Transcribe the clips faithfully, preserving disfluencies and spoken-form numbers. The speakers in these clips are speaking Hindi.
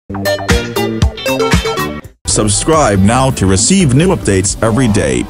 Subscribe now to receive new updates every day.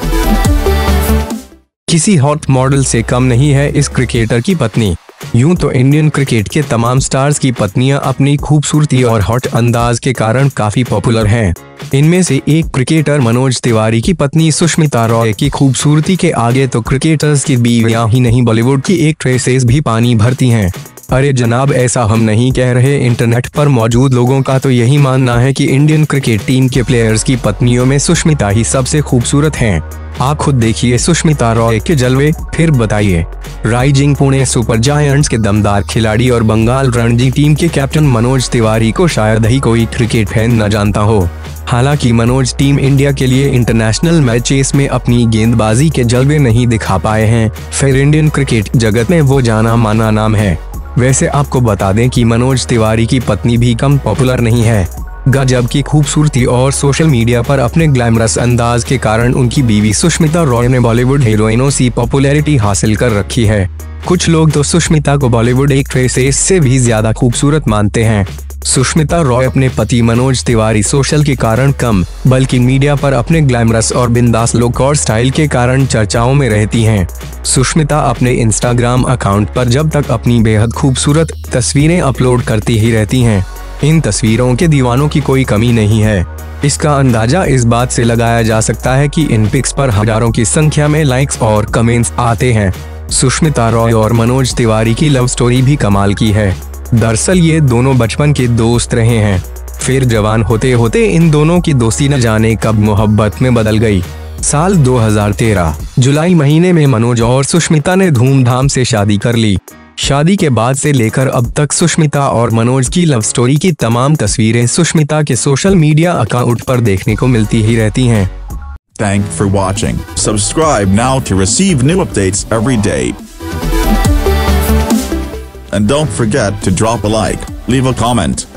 किसी हॉट मॉडल से कम नहीं है इस क्रिकेटर की पत्नी। यूं तो इंडियन क्रिकेट के तमाम स्टार्स की पत्नियां अपनी खूबसूरती और हॉट अंदाज के कारण काफी पॉपुलर हैं। इनमें से एक क्रिकेटर मनोज तिवारी की पत्नी सुष्मिता रॉय की खूबसूरती के आगे तो क्रिकेटर्स की बीवियां ही नहीं बॉलीवुड की एक्ट्रेसेस भी पानी भरती हैं। अरे जनाब, ऐसा हम नहीं कह रहे। इंटरनेट पर मौजूद लोगों का तो यही मानना है कि इंडियन क्रिकेट टीम के प्लेयर्स की पत्नियों में सुष्मिता ही सबसे खूबसूरत हैं। आप खुद देखिए सुष्मिता रॉय के जलवे, फिर बताइए। राइजिंग पुणे सुपर जायंट्स के दमदार खिलाड़ी और बंगाल रणजी टीम के कैप्टन मनोज तिवारी को शायद ही कोई क्रिकेट फैन न जानता हो। हालांकि मनोज टीम इंडिया के लिए इंटरनेशनल मैचेस में अपनी गेंदबाजी के जलवे नहीं दिखा पाए हैं, फिर इंडियन क्रिकेट जगत में वो जाना माना नाम है। वैसे आपको बता दें कि मनोज तिवारी की पत्नी भी कम पॉपुलर नहीं है। गजब की खूबसूरती और सोशल मीडिया पर अपने ग्लैमरस अंदाज के कारण उनकी बीवी सुष्मिता रॉय ने बॉलीवुड हीरोइनों से पॉपुलैरिटी हासिल कर रखी है। कुछ लोग तो सुष्मिता को बॉलीवुड एक्ट्रेसेस से भी ज्यादा खूबसूरत मानते हैं। सुष्मिता रॉय अपने पति मनोज तिवारी सोशल के कारण कम, बल्कि मीडिया पर अपने ग्लैमरस और बिंदास लुक और स्टाइल के कारण चर्चाओं में रहती हैं। सुष्मिता अपने इंस्टाग्राम अकाउंट पर जब तक अपनी बेहद खूबसूरत तस्वीरें अपलोड करती ही रहती हैं। इन तस्वीरों के दीवानों की कोई कमी नहीं है। इसका अंदाजा इस बात से लगाया जा सकता है कि इन पिक्स पर हजारों की संख्या में लाइक्स और कमेंट्स आते हैं। सुष्मिता रॉय और मनोज तिवारी की लव स्टोरी भी कमाल की है। दरअसल ये दोनों बचपन के दोस्त रहे हैं, फिर जवान होते होते इन दोनों की दोस्ती न जाने कब मोहब्बत में बदल गई। साल दो हज़ार तेरह जुलाई महीने में मनोज और सुष्मिता ने धूमधाम से शादी कर ली। शादी के बाद से लेकर अब तक सुष्मिता और मनोज की लव स्टोरी की तमाम तस्वीरें सुष्मिता के सोशल मीडिया अकाउंट पर देखने को मिलती ही रहती हैं। Thanks for watching. Subscribe now to receive new updates every day. And don't forget to drop a like, leave a comment.